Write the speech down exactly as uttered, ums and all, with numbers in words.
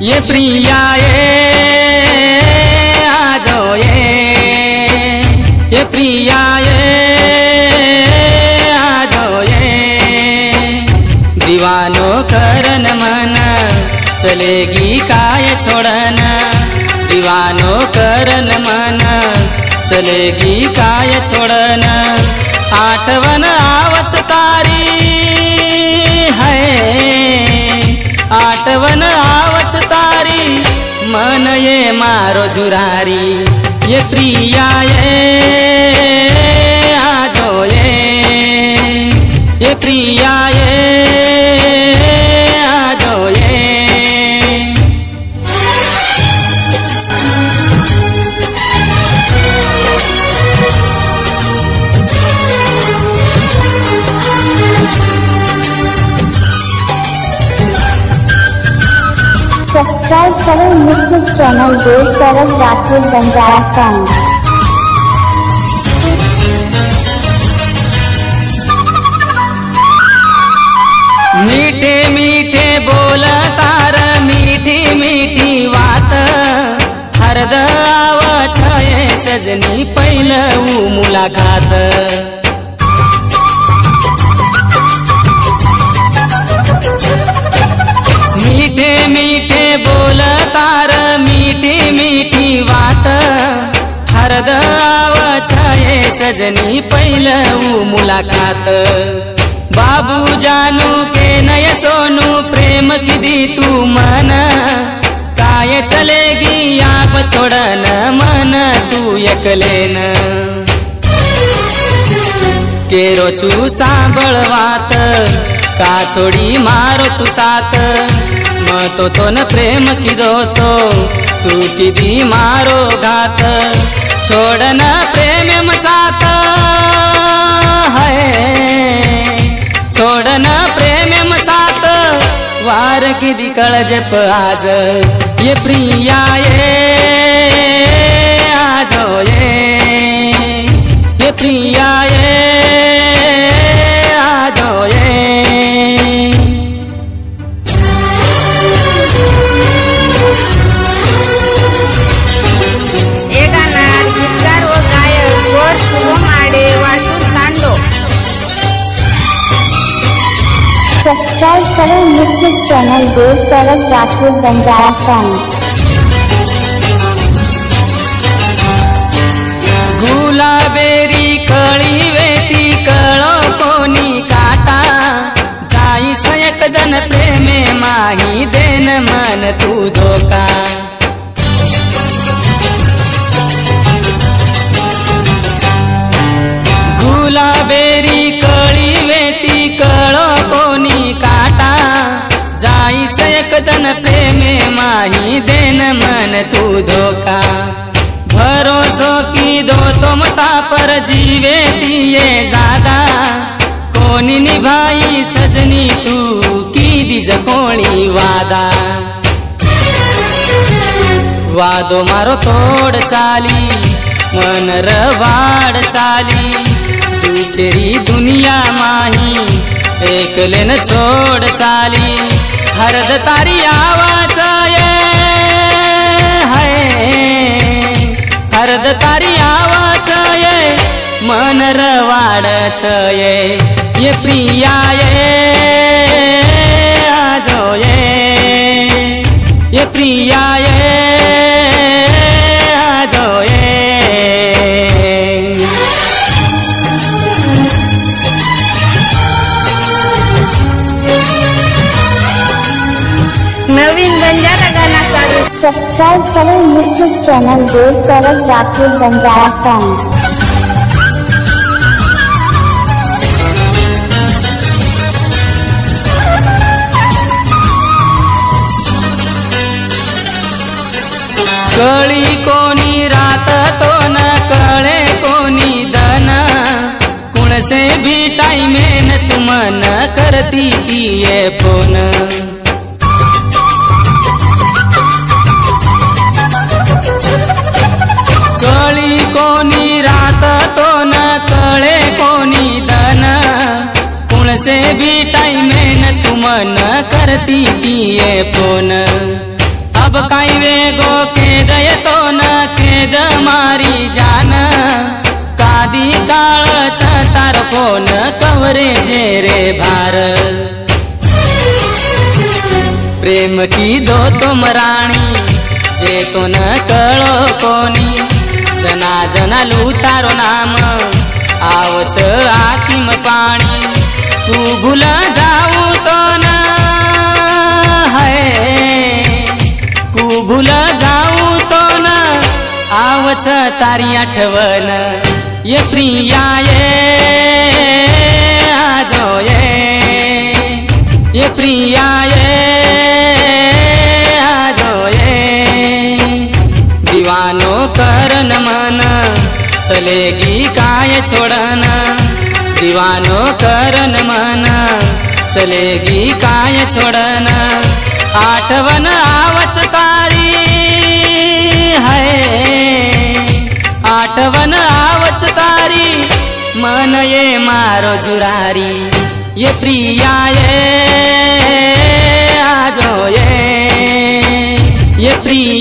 ये प्रिया ये आ जाओ ये ये प्रिया ये आ जाओ ये दीवानों करन मन चलेगी काय छोड़न दीवानों करन मन चलेगी काय छोड़न आठवन आवच तारी है आठवन आवच तारी मन ये मारो जुरारी ये प्रिया ये आ जाओ ये ये प्रिया ये आ जाओ ये सब्सक्राइब करें यूट्यूब चैनल देव सरल राठौर बंजारा सॉन्ग। मीठे मीठे बोल तार मीठी मीठी बात हरद आवच ये सजनी पहिलऊ मुलाकात मीठे मीठे बोल तार मीठी मीठी बात हरद आवच ये सजनी पहिलऊ मुलाकात बाबू जानू के नय सोनू प्रेम की दी तू मन काय चलेगी आप छोड़न मन तू एकलेन केरो छू सांभळ वात का छोड़ी मारो तू साथ मैं तो तो न प्रेम की दो तो तू की दी मारो घात छोड़ना प्रेम साथ है छोड़ना प्रेम साथ वार की दी कळजप आज ये प्रिया ये आ जाओ ये ये प्रिया ये आ जाओ ये सब्सक्राइब करें यूट्यूब चैनल देव सरल राठौर बंजारा सॉन्ग। गुलाबेरी कळी वेती कळो कोनी काटा जाई सयक दन प्रेमे माही देन मन तू धोका गुलाबेरी कळी वेती कळो कोनी काटा जाई सयक दन प्रेमे माही देन मन तू धोका भरोसो की दो तुम ता पर जीवे दिए ज्यादा कोनी निभाई सजनी तू की दिज कोणी वादा वादो मारो तोड़ चाली मन रवाड़ चाली तू तेरी दुनिया माही एक लेन छोड़ चाली हरद तारी आवाज ये है हरद तारी आवाज ये मन रवाड़ ये ये प्रिया ये आ जाओ ये ये प्रिया ये आ जाओ ये नवीन बंजारा गाना चालू। सब्सक्राइब करें यूट्यूब चैनल देव सरल राठौर बंजारा सॉन्ग। कळी कोनी रात तो न कळे कोनी दन कुण से भी टाइम न तुम न करती की ये फोन कळी कोनी रात तो न कळे कोनी दन कुण से भी टाइम न तुम न करती की ये फोन अब काई वेगो खेद ये तो न खेद मारी जान कादी काळ तार कोण कवरे जे रे भार प्रेम की दो तुम राणी जे तो न कळो कोनी जना जना लू तारो नाम आवच आकिम पाणी तू भूल जाऊ तो न है तू भूल जाऊ तो न आवच तारी आठवण ये प्रिया ये आजो ये ये प्रिया ये आजो ये दीवानो करन मन चलेगी काय छोड़न दीवानो करन मन चलेगी काय छोड़न आठवन आवच तारी है आठवन आवच तारी मन ये मारो जुरारी ये प्रिया ये आजो ये ये प्रिया